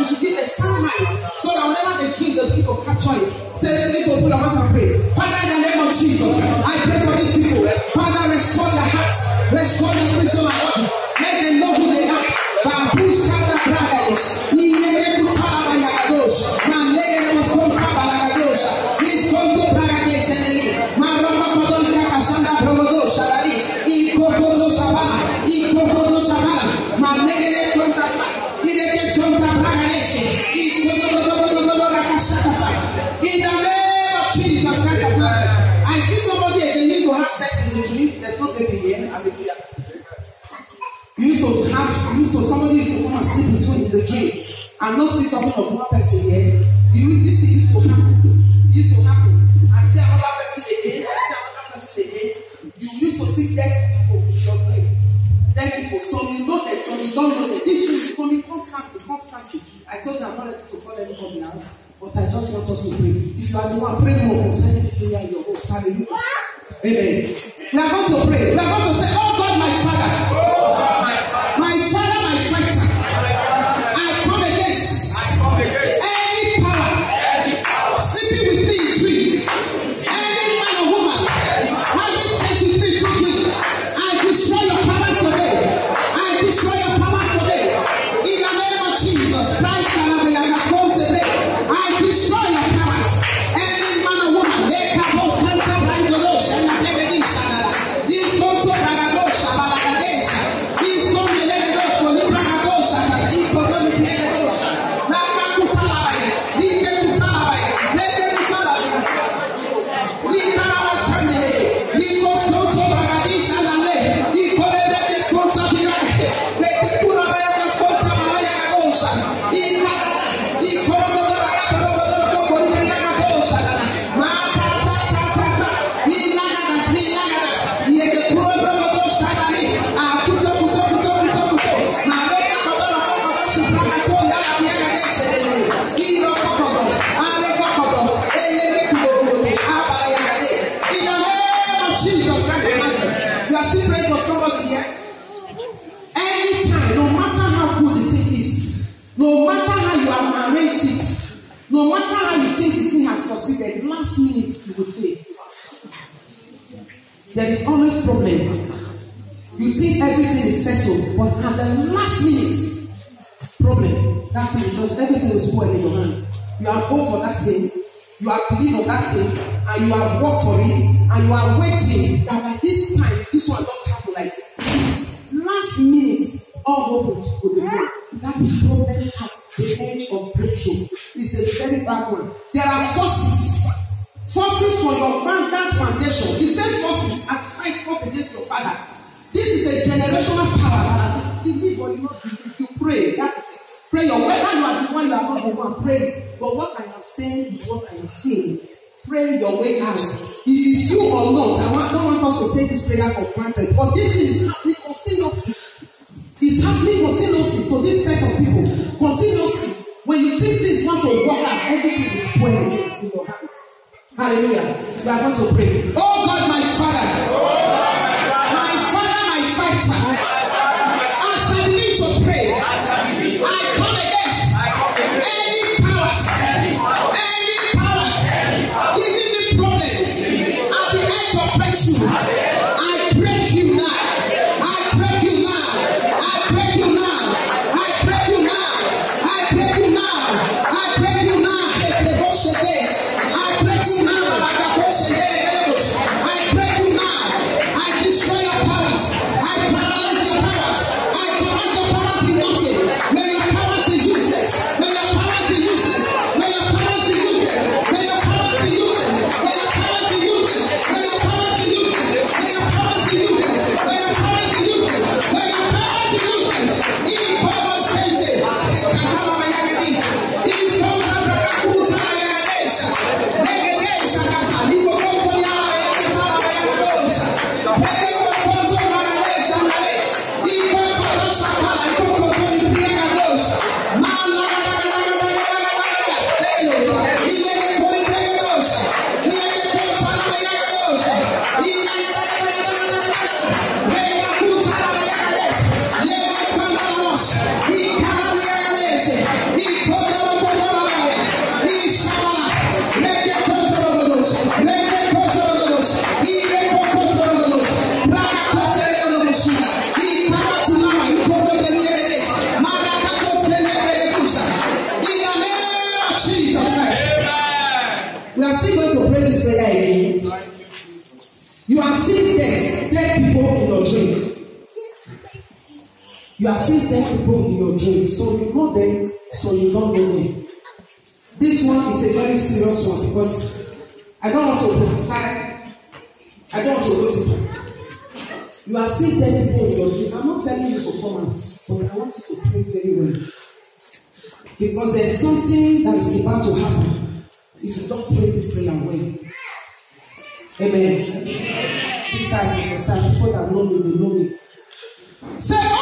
you should give a sound mind. So that whenever they kill the people, capture it. Say, let me open your mouth and pray. Father, in the name of Jesus, I pray for these people. Father, restore their hearts. Restore their spirit, soul, and body. Let them know who they are. Bambush, Kata, Bragadesh. Niyeme, Kutaba, Yagadosh. Manlege, was called Kabalagadosh. Please come to Bragadesh and Eli. Marama, Kodon, Kakashanda, Brogodosh, Shadari. Ikokodo, Shabala. Ikokodo, Shabala. Manlege, Kontaka. Ireke, Konta, Bragadesh. Ikokodo, Rakashakata. In the name of Jesus Christ of Nazareth. I see somebody again need to have sex in the dream. There's no baby here. Hallelujah. Somebody used to come and sleep with you in the dream and not sleep talking of one person here. This thing used to happen. I see another person again. You used to see dead people in your dream. Dead people. Some you know that, some you don't know that. This should be coming constantly. I told you I'm not ready to call anybody out, but I just want us to pray. If you are the one, pray more concerning this area in your home. Hallelujah. Amen. We are going to pray. We are going to say, oh God, my Father. My Father, my fighter. I come against any power sleeping with me in dream. Any man or woman having sex with me in dream. I destroy your powers today. I destroy your powers today. In the name of Jesus Christ, I destroy your powers. Any man or woman, they can both enter like the Lord and the Lady Shadala. This also Ragadosh, Abalagadesha. This one the Lady Ghost for the Ragadosh, and the economic Legadosh. Nakakutalai, Nikekutalai, Nekekutalai. Nikarashane, Nikosoto Ragadisha, and Nikolebe Sponsa Pirate. Nekekura Sponsa Malayagosha. No matter how you have arranged it, no matter how you think the thing has succeeded, last minute you will fail. There is always problem. You think everything is settled, but at the last minute, problem. That thing just everything will spoil in your hand. You have hoped for that thing, you have believed on that thing, and you have worked for it, and you are waiting that by this time, this one just happen like this. Last minute, all hope will be gone. That is problem at the edge of breakthrough. It's a very bad one. There are forces for your father's foundation. The same forces are fight against your father. This is a generational power that has believe or you not believe. You pray. That is it. Pray your whether you are the one, you are not the one. Pray it. But what I am saying is what I am saying. Pray your way out. If it's you or not, I don't want us to take this prayer for granted. But this thing is happening continuously. It's happening continuously to this set of people. Continuously. When you think things want to work out, everything is spoiled in your hands. Hallelujah. We are going to pray. Oh God, my Father. My Father, my fighter. As I need to pray, I come against any powers giving me problem at the edge of breakthrough. I break you now. I break you now. I break you now. I break you now. I break you now. I break you now. I break you now. I break you now. I dead people in your dream. You are seeing dead people in your dream. So you know them, so you don't know them. This one is a very serious one because I don't want to prophesy. I don't want to go to. You are seeing dead people in your dream. I'm not telling you to come out, but I want you to pray very well. Because there's something that is about to happen if you don't pray this prayer well. Amen. This time, before that know me, they know me. Say,